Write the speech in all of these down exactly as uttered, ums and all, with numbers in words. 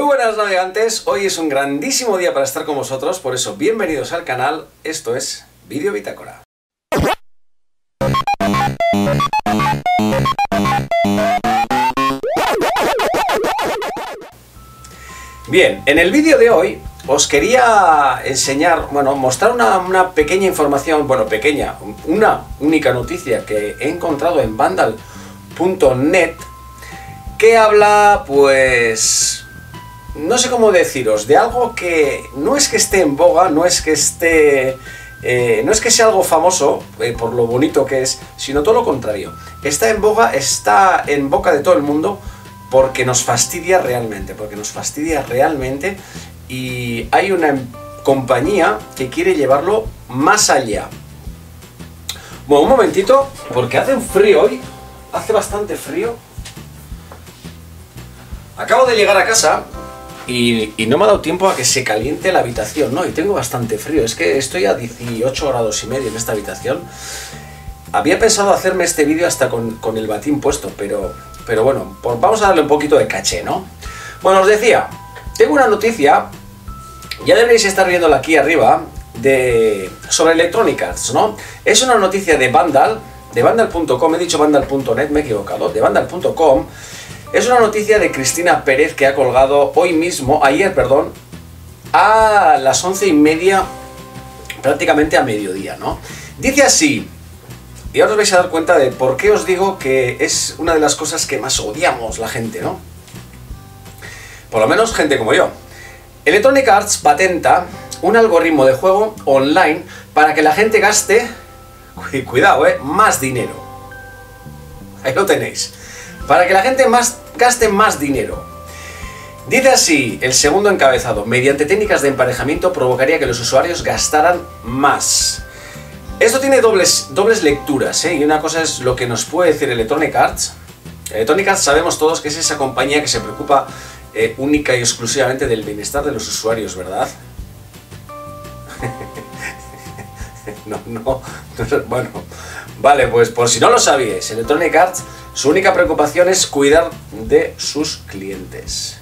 Muy buenas navegantes, hoy es un grandísimo día para estar con vosotros, por eso bienvenidos al canal, esto es Vídeo Bitácora. Bien, en el vídeo de hoy os quería enseñar, bueno, mostrar una, una pequeña información, bueno, pequeña, una única noticia que he encontrado en Vandal punto net que habla, pues, no sé cómo deciros, de algo que no es que esté en boga, no es que esté, eh, no es que sea algo famoso eh, por lo bonito que es, sino todo lo contrario. Está en boga, está en boca de todo el mundo porque nos fastidia realmente, porque nos fastidia realmente y hay una compañía que quiere llevarlo más allá. Bueno, un momentito, porque hace un frío hoy, hace bastante frío. Acabo de llegar a casa y, y no me ha dado tiempo a que se caliente la habitación, ¿no? Y tengo bastante frío, es que estoy a dieciocho grados y medio en esta habitación. Había pensado hacerme este vídeo hasta con, con el batín puesto, pero, pero bueno, pues vamos a darle un poquito de caché, ¿no? Bueno, os decía, tengo una noticia, ya deberéis estar viéndola aquí arriba, de, sobre Electronic Arts, ¿no? Es una noticia de Vandal, de Vandal punto com, he dicho Vandal punto net, me he equivocado, de Vandal punto com. Es una noticia de Cristina Pérez que ha colgado hoy mismo, ayer, perdón, a las once y media, prácticamente a mediodía, ¿no? Dice así, y ahora os vais a dar cuenta de por qué os digo que es una de las cosas que más odiamos la gente, ¿no? Por lo menos gente como yo. Electronic Arts patenta un algoritmo de juego online para que la gente gaste, cuidado, eh, más dinero. Ahí lo tenéis. Para que la gente más, gaste más dinero. Dice así el segundo encabezado: mediante técnicas de emparejamiento provocaría que los usuarios gastaran más. Esto tiene dobles, dobles lecturas, ¿eh? Y una cosa es lo que nos puede decir Electronic Arts. Electronic Arts sabemos todos que es esa compañía que se preocupa eh, única y exclusivamente del bienestar de los usuarios, ¿verdad? no, no, no, bueno, vale, pues por si no lo sabíais, Electronic Arts, su única preocupación es cuidar de sus clientes.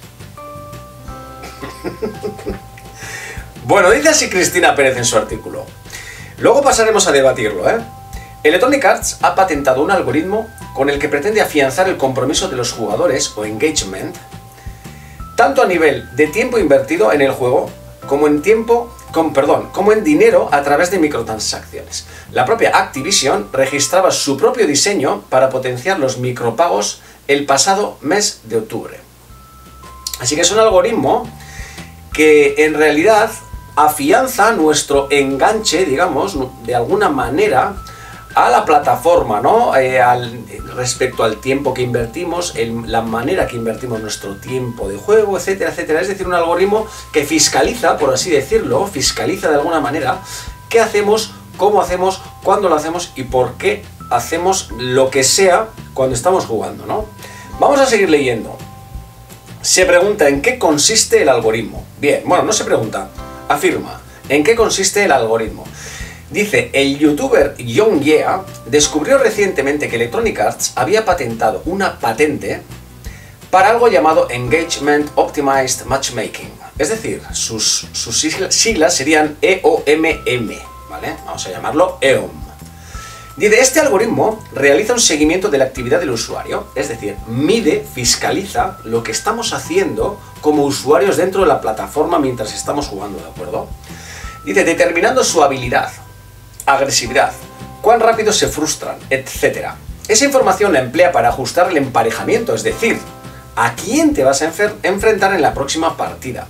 Bueno, dice así Cristina Pérez en su artículo. Luego pasaremos a debatirlo, ¿eh? Electronic Arts ha patentado un algoritmo con el que pretende afianzar el compromiso de los jugadores, o engagement, tanto a nivel de tiempo invertido en el juego, como en tiempo, con, perdón, como en dinero a través de microtransacciones. La propia Activision registraba su propio diseño para potenciar los micropagos el pasado mes de octubre. Así que es un algoritmo que en realidad afianza nuestro enganche, digamos, de alguna manera, a la plataforma, ¿no? Eh, al, respecto al tiempo que invertimos, el, la manera que invertimos nuestro tiempo de juego, etcétera, etcétera. Es decir, un algoritmo que fiscaliza, por así decirlo, fiscaliza de alguna manera qué hacemos, cómo hacemos, cuándo lo hacemos y por qué hacemos lo que sea cuando estamos jugando, ¿no? Vamos a seguir leyendo. Se pregunta en qué consiste el algoritmo. Bien, bueno, no se pregunta, afirma en qué consiste el algoritmo. Dice, el youtuber Young Yeah descubrió recientemente que Electronic Arts había patentado una patente para algo llamado Engagement Optimized Matchmaking. Es decir, sus, sus siglas serían E O M M, ¿vale? Vamos a llamarlo E O M. Dice, este algoritmo realiza un seguimiento de la actividad del usuario, es decir, mide, fiscaliza lo que estamos haciendo como usuarios dentro de la plataforma mientras estamos jugando, ¿de acuerdo? Dice, determinando su habilidad, agresividad, cuán rápido se frustran, etcétera. Esa información la emplea para ajustar el emparejamiento, es decir, a quién te vas a enfrentar en la próxima partida.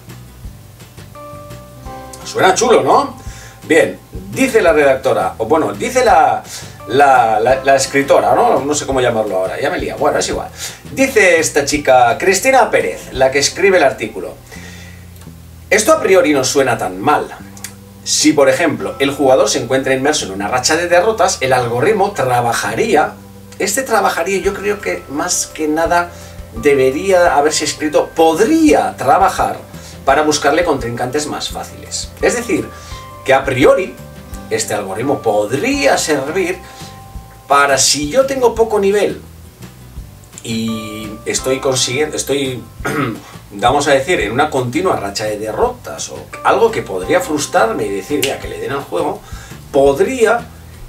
Suena chulo, ¿no? Bien, dice la redactora, o bueno, dice la, la, la, la escritora, ¿no? No sé cómo llamarlo ahora, ya me lía, bueno, es igual. Dice esta chica, Cristina Pérez, la que escribe el artículo. Esto a priori no suena tan mal. Si, por ejemplo, el jugador se encuentra inmerso en una racha de derrotas, el algoritmo trabajaría, este trabajaría, yo creo que más que nada debería haberse escrito, podría trabajar para buscarle contrincantes más fáciles. Es decir, que a priori, este algoritmo podría servir para, si yo tengo poco nivel y estoy consiguiendo, estoy, vamos a decir, en una continua racha de derrotas, o algo que podría frustrarme y decir, mira, que le den al juego, podría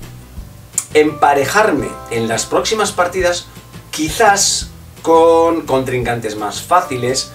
emparejarme en las próximas partidas quizás con contrincantes más fáciles,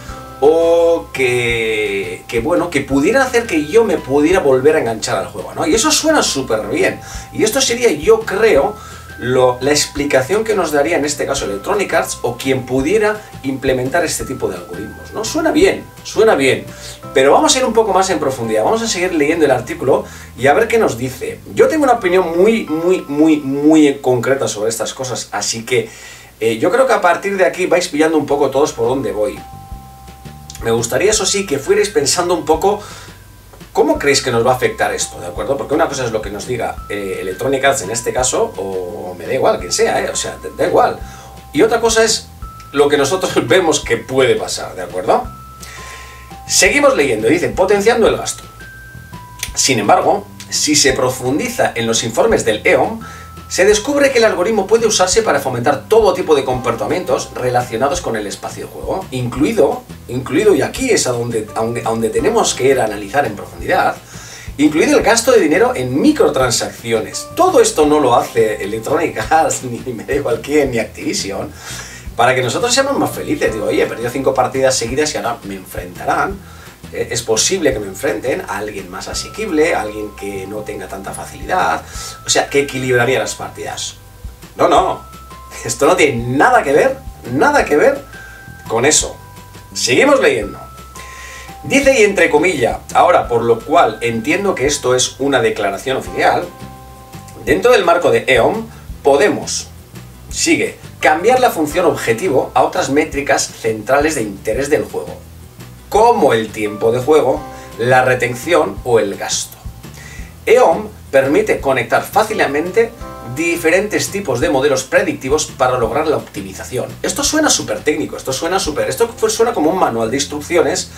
o que, que bueno, que pudiera hacer que yo me pudiera volver a enganchar al juego, ¿no? Y eso suena súper bien, y esto sería, yo creo, Lo, la explicación que nos daría en este caso Electronic Arts, o quien pudiera implementar este tipo de algoritmos, ¿no? Suena bien, suena bien, pero vamos a ir un poco más en profundidad, vamos a seguir leyendo el artículo y a ver qué nos dice. Yo tengo una opinión muy, muy, muy, muy concreta sobre estas cosas, así que eh, yo creo que a partir de aquí vais pillando un poco todos por dónde voy. Me gustaría, eso sí, que fuerais pensando un poco ¿cómo creéis que nos va a afectar esto? ¿De acuerdo? Porque una cosa es lo que nos diga eh, Electronic Arts en este caso, o me da igual, quien sea, ¿eh? O sea, da igual. Y otra cosa es lo que nosotros vemos que puede pasar, ¿de acuerdo? Seguimos leyendo, dice, potenciando el gasto. Sin embargo, si se profundiza en los informes del E O M, se descubre que el algoritmo puede usarse para fomentar todo tipo de comportamientos relacionados con el espacio de juego, incluido, incluido y aquí es a donde, a donde, a donde tenemos que ir a analizar en profundidad, incluido el gasto de dinero en microtransacciones. Todo esto no lo hace Electronic Arts, ni me da igual quién, ni Activision, para que nosotros seamos más felices. Digo, oye, he perdido cinco partidas seguidas y ahora me enfrentarán. Es posible que me enfrenten a alguien más asequible, a alguien que no tenga tanta facilidad, o sea, que equilibraría las partidas. No, no, esto no tiene nada que ver, nada que ver con eso. Seguimos leyendo. Dice, y entre comillas, ahora, por lo cual entiendo que esto es una declaración oficial, dentro del marco de E O M, podemos, sigue, cambiar la función objetivo a otras métricas centrales de interés del juego, como el tiempo de juego, la retención o el gasto. E O M permite conectar fácilmente diferentes tipos de modelos predictivos para lograr la optimización. Esto suena súper técnico, esto suena súper, esto suena como un manual de instrucciones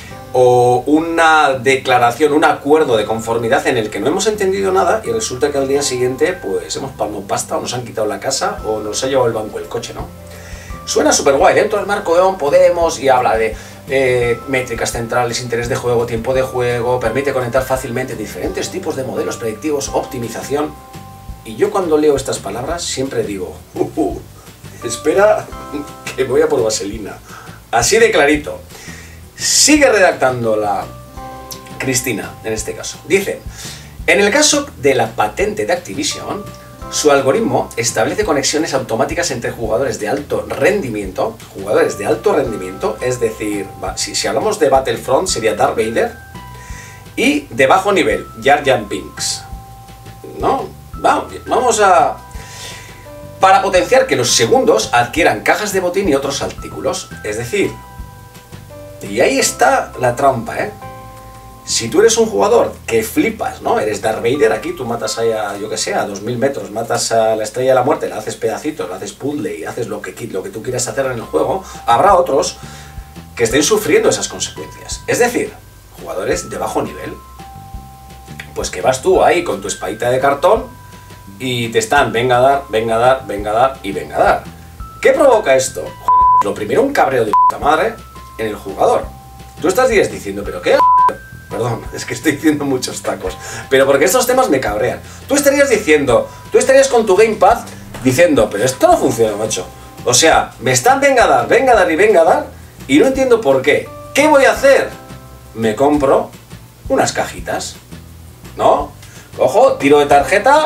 o una declaración, un acuerdo de conformidad en el que no hemos entendido nada y resulta que al día siguiente pues hemos palmado pasta, o nos han quitado la casa o nos ha llevado el banco el coche, ¿no? Suena súper guay. Dentro del marco E O M podemos, y habla de eh, métricas centrales, interés de juego, tiempo de juego, permite conectar fácilmente diferentes tipos de modelos predictivos, optimización. Y yo cuando leo estas palabras siempre digo, uh, uh, espera que voy a por vaselina. Así de clarito. Sigue redactando la Cristina, en este caso. Dice, en el caso de la patente de Activision, su algoritmo establece conexiones automáticas entre jugadores de alto rendimiento, jugadores de alto rendimiento, es decir, si, si hablamos de Battlefront sería Darth Vader, y de bajo nivel, Jar Jar Binks. ¿No? Vamos, vamos a... Para potenciar que los segundos adquieran cajas de botín y otros artículos, es decir, y ahí está la trampa, ¿eh? Si tú eres un jugador que flipas, ¿no? Eres Darth Vader, aquí tú matas a, yo que sé, a dos mil metros, matas a la Estrella de la Muerte, la haces pedacitos, la haces puzzle y haces lo que, lo que tú quieras hacer en el juego, habrá otros que estén sufriendo esas consecuencias. Es decir, jugadores de bajo nivel. Pues que vas tú ahí con tu espadita de cartón y te están, venga a dar, venga a dar, venga a dar y venga a dar. ¿Qué provoca esto? Joder, lo primero, un cabreo de puta madre en el jugador. Tú estás diciendo, ¿pero qué? Perdón, es que estoy diciendo muchos tacos, pero porque estos temas me cabrean. Tú estarías diciendo, tú estarías con tu gamepad diciendo, pero esto no funciona, macho. O sea, me están venga a dar, venga a dar y venga a dar, y no entiendo por qué. ¿Qué voy a hacer? Me compro unas cajitas, ¿no? Cojo, tiro de tarjeta,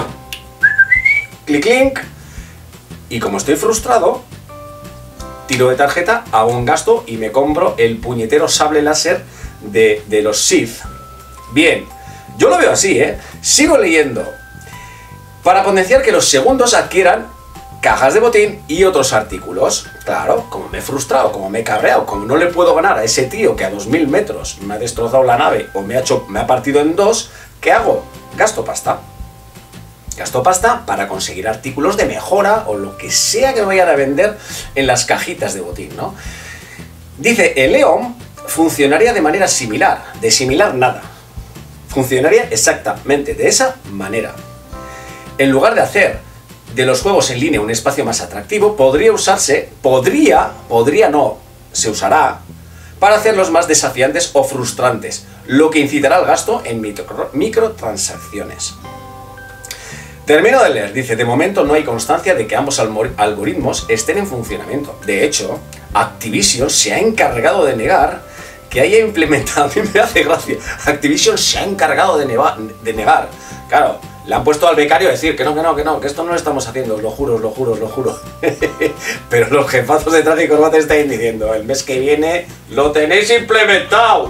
clic, clic, y como estoy frustrado, tiro de tarjeta, hago un gasto y me compro el puñetero sable láser De, de los Sith. Bien, yo lo veo así, ¿eh? Sigo leyendo. Para potenciar que los segundos adquieran cajas de botín y otros artículos. Claro, como me he frustrado, como me he cabreado, como no le puedo ganar a ese tío que a dos mil metros me ha destrozado la nave o me ha, hecho, me ha partido en dos, ¿qué hago? Gasto pasta. Gasto pasta para conseguir artículos de mejora o lo que sea que me vayan a vender en las cajitas de botín, ¿no? Dice, el E O M funcionaría de manera similar, de similar nada. Funcionaría exactamente de esa manera. En lugar de hacer de los juegos en línea un espacio más atractivo, podría usarse, podría, podría no, se usará, para hacerlos más desafiantes o frustrantes, lo que incitará al gasto en micro, microtransacciones. Termino de leer, dice, de momento no hay constancia de que ambos algoritmos estén en funcionamiento. De hecho, Activision se ha encargado de negar que haya implementado, a mí me hace gracia, Activision se ha encargado de, neva, de negar, claro, le han puesto al becario a decir que no, que no, que no, que esto no lo estamos haciendo, os lo juro, os lo juro, os lo juro. Pero los jefazos de Traje y Corbata están diciendo, el mes que viene lo tenéis implementado.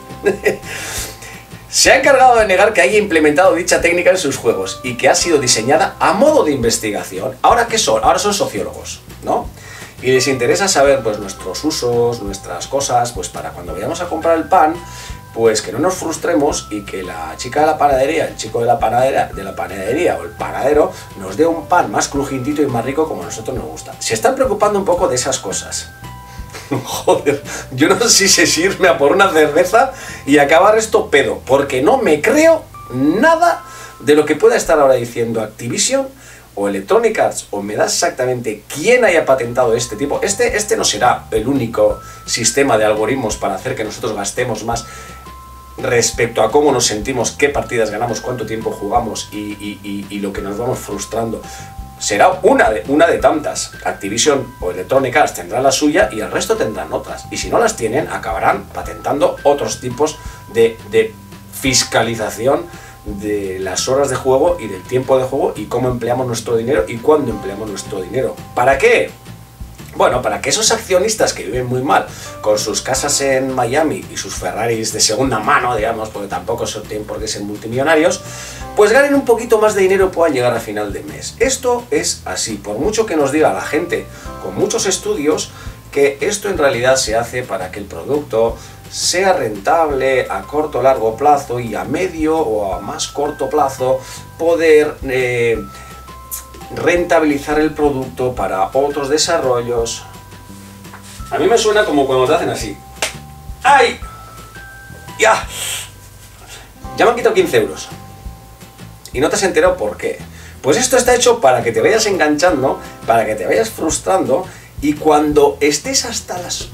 Se ha encargado de negar que haya implementado dicha técnica en sus juegos y que ha sido diseñada a modo de investigación. ¿Ahora qué son? Ahora son sociólogos, ¿no? Y les interesa saber pues nuestros usos, nuestras cosas, pues para cuando vayamos a comprar el pan, pues que no nos frustremos y que la chica de la panadería, el chico de la panadería, de la panadería o el panadero nos dé un pan más crujintito y más rico como a nosotros nos gusta. Se están preocupando un poco de esas cosas. Joder, yo no sé si se irme a por una cerveza y acabar esto pedo, porque no me creo nada de lo que pueda estar ahora diciendo Activision o Electronic Arts, o me da exactamente quién haya patentado este tipo. Este, este no será el único sistema de algoritmos para hacer que nosotros gastemos más respecto a cómo nos sentimos, qué partidas ganamos, cuánto tiempo jugamos y, y, y, y lo que nos vamos frustrando. Será una de, una de tantas. Activision o Electronic Arts tendrán la suya y el resto tendrán otras. Y si no las tienen, acabarán patentando otros tipos de, de fiscalización de las horas de juego y del tiempo de juego y cómo empleamos nuestro dinero y cuándo empleamos nuestro dinero. ¿Para qué? Bueno, para que esos accionistas que viven muy mal con sus casas en Miami y sus Ferraris de segunda mano, digamos, porque tampoco son tienen por qué ser multimillonarios, pues ganen un poquito más de dinero y puedan llegar a final de mes. Esto es así, por mucho que nos diga la gente con muchos estudios que esto en realidad se hace para que el producto sea rentable a corto o largo plazo y a medio o a más corto plazo poder eh, rentabilizar el producto para otros desarrollos. A mí me suena como cuando te hacen así. ¡Ay! ¡Ya! Ya me han quitado quince euros. Y no te has enterado por qué. Pues esto está hecho para que te vayas enganchando, para que te vayas frustrando y cuando estés hasta las...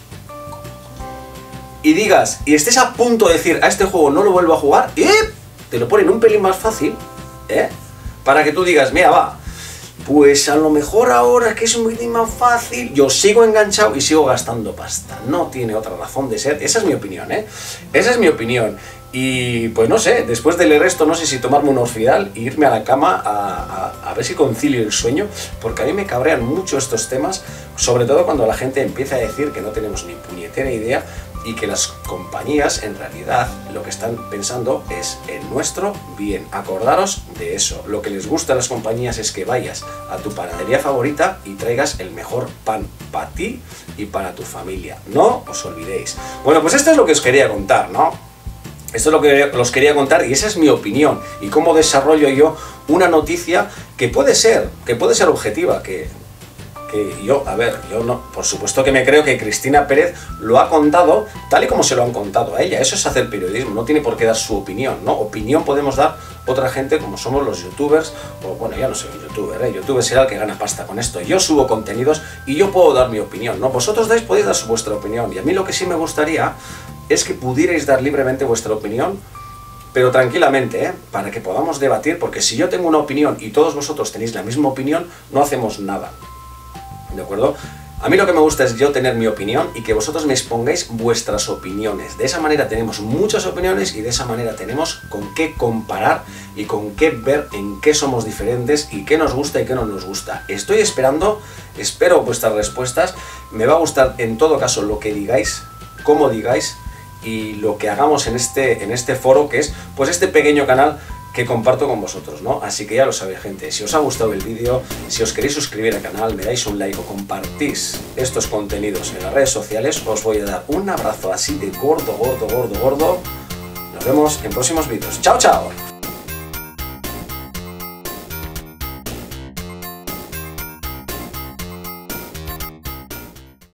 y digas, y estés a punto de decir, a este juego no lo vuelvo a jugar, ¡eh! Te lo ponen un pelín más fácil, ¿eh? Para que tú digas, mira, va, pues a lo mejor ahora que es un pelín más fácil, yo sigo enganchado y sigo gastando pasta. No tiene otra razón de ser. Esa es mi opinión, ¿eh? Esa es mi opinión. Y pues no sé, después de leer esto no sé si tomarme un Orfidal e irme a la cama a, a, a ver si concilio el sueño, porque a mí me cabrean mucho estos temas, sobre todo cuando la gente empieza a decir que no tenemos ni puñetera idea y que las compañías en realidad lo que están pensando es en nuestro bien. Acordaros de eso. Lo que les gusta a las compañías es que vayas a tu panadería favorita y traigas el mejor pan para ti y para tu familia. No os olvidéis. Bueno, pues esto es lo que os quería contar, ¿no? Esto es lo que os quería contar y esa es mi opinión y cómo desarrollo yo una noticia que puede ser, que puede ser objetiva, que, que yo, a ver, yo no, por supuesto que me creo que Cristina Pérez lo ha contado tal y como se lo han contado a ella. Eso es hacer periodismo, no tiene por qué dar su opinión, ¿no? Opinión podemos dar otra gente como somos los youtubers, o bueno, ya no soy un youtuber, ¿eh? Youtuber será el que gana pasta con esto. Yo subo contenidos y yo puedo dar mi opinión, ¿no? Vosotros dais, podéis dar vuestra opinión y a mí lo que sí me gustaría es que pudierais dar libremente vuestra opinión, pero tranquilamente, ¿eh? Para que podamos debatir, porque si yo tengo una opinión y todos vosotros tenéis la misma opinión, no hacemos nada, ¿de acuerdo? A mí lo que me gusta es yo tener mi opinión y que vosotros me expongáis vuestras opiniones. De esa manera tenemos muchas opiniones y de esa manera tenemos con qué comparar y con qué ver en qué somos diferentes y qué nos gusta y qué no nos gusta. Estoy esperando, espero vuestras respuestas. Me va a gustar en todo caso lo que digáis, cómo digáis, y lo que hagamos en este, en este foro, que es pues este pequeño canal que comparto con vosotros, ¿no? Así que ya lo sabéis, gente, si os ha gustado el vídeo, si os queréis suscribir al canal, me dais un like o compartís estos contenidos en las redes sociales, os voy a dar un abrazo así de gordo, gordo, gordo, gordo. Nos vemos en próximos vídeos. ¡Chao, chao!